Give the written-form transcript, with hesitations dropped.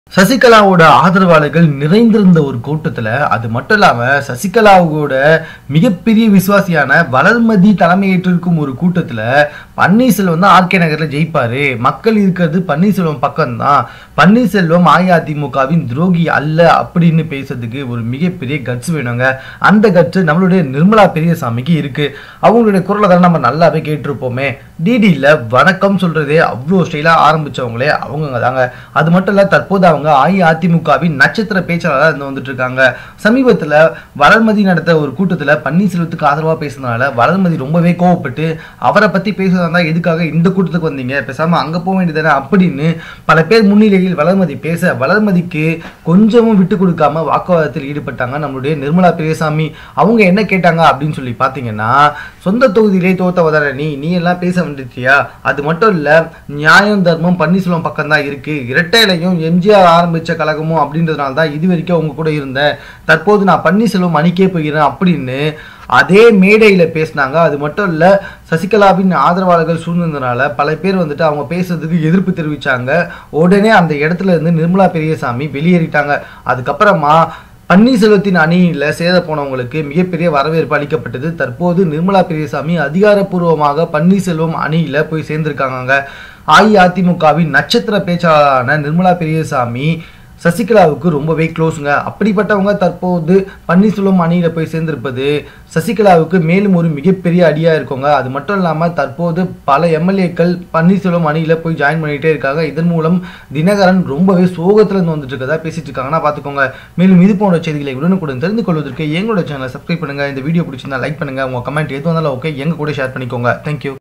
சசிகலாவோட ஆதரவாளர்கள் நிறைந்திருந்த ஒரு கூட்டத்துல அது மட்டும் இல்லாம சசிகலாவோட மிகப்பெரிய விசுவாசியான வளர்மதி தலைமையேற்றிருக்கும் ஒரு கூட்டத்துல பன்னீர்செல்வம் தான் ஆர்கே நகர்ல ஜெயிப்பாரு, மக்கள் இருக்கிறது பன்னீர்செல்வம் பக்கம்தான், பன்னீர்செல்வம் அஇஅதிமுகவின் துரோகி அல்ல அப்படின்னு பேசுறதுக்கு ஒரு மிகப்பெரிய கட்ஸ் வேணுங்க. அந்த கட்ஸ் நம்மளுடைய நிர்மலா பெரியசாமிக்கு இருக்கு. அவங்களுடைய குரலை தான் நம்ம நல்லாவே கேட்டிருப்போமே. டிடியில் வணக்கம் சொல்றதே அவ்வளோ ஸ்டைலா ஆரம்பிச்சவங்களே அவங்க தாங்க. அது மட்டும் இல்ல, தற்போது அவங்க அஇஅதிமுகவின் நட்சத்திர பேச்சாளராக வந்துட்டு இருக்காங்க. சமீபத்தில் வளர்மதி நடத்த ஒரு கூட்டத்தில் பன்னீர்செல்வத்துக்கு ஆதரவாக பேசுறதுனால வளர்மதி ரொம்பவே கோவப்பட்டு அவரை பத்தி பேசுறதா எதுக்காக இந்த கூட்டத்துக்கு வந்தீங்க, பேசாம அங்க போக வேண்டியதானே அப்படின்னு பல பேர் முன்னிலையில் வளர்மதி பேச வளர்மதிக்கு கொஞ்சமும் விட்டு கொடுக்காம வாக்குவாதத்தில் ஈடுபட்டாங்க நம்மளுடைய நிர்மலா பெரியசாமி. அவங்க என்ன கேட்டாங்க அப்படின்னு சொல்லி பாத்தீங்கன்னா, சொந்த தொகுதியிலே தோத்தவதான நீ எல்லாம் பேச வேண்டியா, அது மட்டும் இல்ல நியாயம் தர்மம் பன்னீர்செல்வம் பக்கம் தான் இருக்கு, இரட்டையிலையும் எம்ஜிஆர் ஆரம்பிச்ச கழகமும் அப்படின்றதுனால தான் இது வரைக்கும் அவங்க கூட இருந்தேன், தற்போது நான் பன்னீர்செல்வம் அணிக்கே போகிறேன் அப்படின்னு அதே மேடையில பேசினாங்க. அது மட்டும் இல்ல, சசிகலாவின் ஆதரவாளர்கள் சூழ்ந்ததுனால பல பேர் வந்துட்டு அவங்க பேசுறதுக்கு எதிர்ப்பு தெரிவிச்சாங்க. உடனே அந்த இடத்துல இருந்து நிர்மலா பெரியசாமி வெளியேறிட்டாங்க. அதுக்கப்புறமா பன்னீர்செல்வத்தின் அணியில சேத போனவங்களுக்கு மிகப்பெரிய வரவேற்பு அளிக்கப்பட்டது. தற்போது நிர்மலா பெரியசாமி அதிகாரப்பூர்வமாக பன்னீர்செல்வம் அணியில போய் சேர்ந்திருக்காங்க. அஇஅதிமுகவின் நட்சத்திர பேச்சாளரான நிர்மலா பெரியசாமி சசிகலாவுக்கு ரொம்பவே க்ளோஸுங்க. அப்படிப்பட்டவங்க தற்போது பன்னீர்செல்வம் அணியில போய் சேர்ந்திருப்பது சசிகலாவுக்கு மேலும் ஒரு மிகப்பெரிய அடியா இருக்குங்க. அது மட்டும் இல்லாம தற்போது பல எம்எல்ஏக்கள் பன்னீர்செல்வம் அணியில போய் ஜாயின் பண்ணிட்டே இருக்காங்க. இதன் மூலம் தினகரன் ரொம்பவே சோகத்துல இருந்து வந்துட்டு இருக்கதா பேசிட்டு இருக்காங்கன்னா பாத்துக்கோங்க. மேலும் இது போன்ற செய்திகளை உடனுக்குடன் தெரிந்து கொள்வதற்கு எங்களோட சேனலை சப்ஸ்கிரைப் பண்ணுங்க. இந்த வீடியோ பிடிச்சிருந்தா லைக் பண்ணுங்க. உங்க கமெண்ட் எது வந்தாலும் ஓகே, எங்க கூட ஷேர் பண்ணிக்கோங்க. தேங்க்யூ.